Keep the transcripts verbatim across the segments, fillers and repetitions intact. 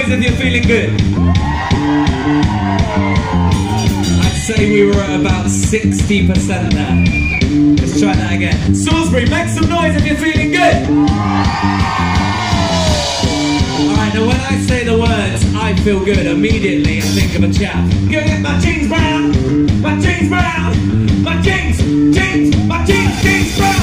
noise if you're feeling good. I'd say we were at about sixty percent there. Let's try that again. Salisbury, make some noise if you're feeling good. Alright, now when I say the words, I feel good, immediately I think of a chap. Go get my jeans brown, my jeans brown, my jeans, jeans, my jeans, jeans brown.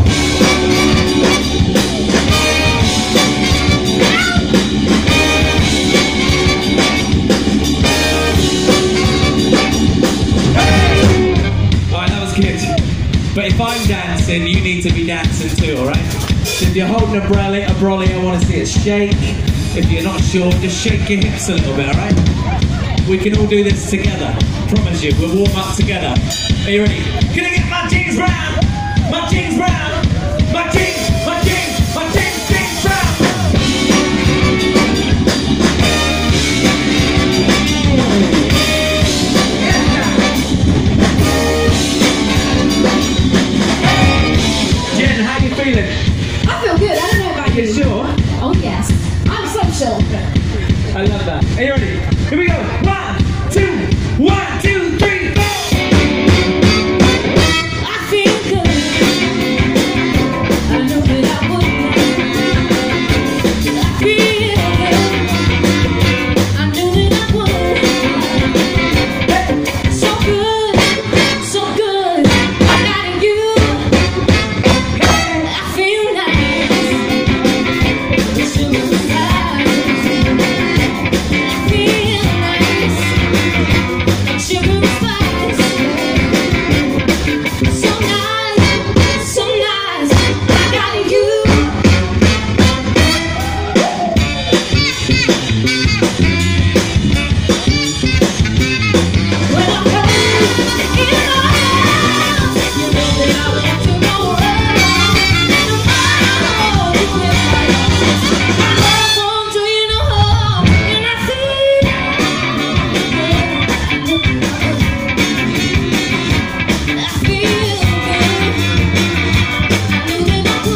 But if I'm dancing, you need to be dancing too, alright? So if you're holding a brolly, a brolly, I want to see it shake. If you're not sure, just shake your hips a little bit, alright? We can all do this together. Promise you, we'll warm up together. Are you ready? Gonna get my jeans brown! My jeans brown! My jeans! My jeans! My jeans! Jeans brown! Jen, how you feeling? I feel good. I don't know about you. You sure? Oh yes. I'm so sure. I love that. Are you ready? Here we go. One, two, one, two, three, four. I feel good. I know that I would. I feel good. I knew that I would. So good, so good. I got you. I feel nice. The sugar spice. I feel nice. Sugar spice. So nice, so nice. I got you. When I'm hurt in my arms, you know that I want to go around. Oh, you in my arms. My love won't do you no harm, and I feel I feel good. I knew that I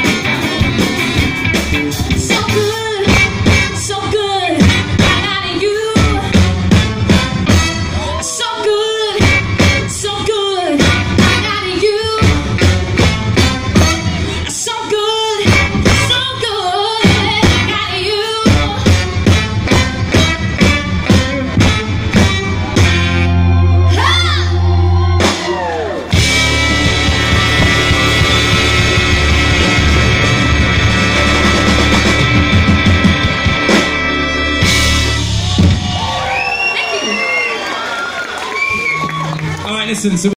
would. So good, so good. I got you. So good, so good. I got you. So good, so good. I got you. Alright, listen. So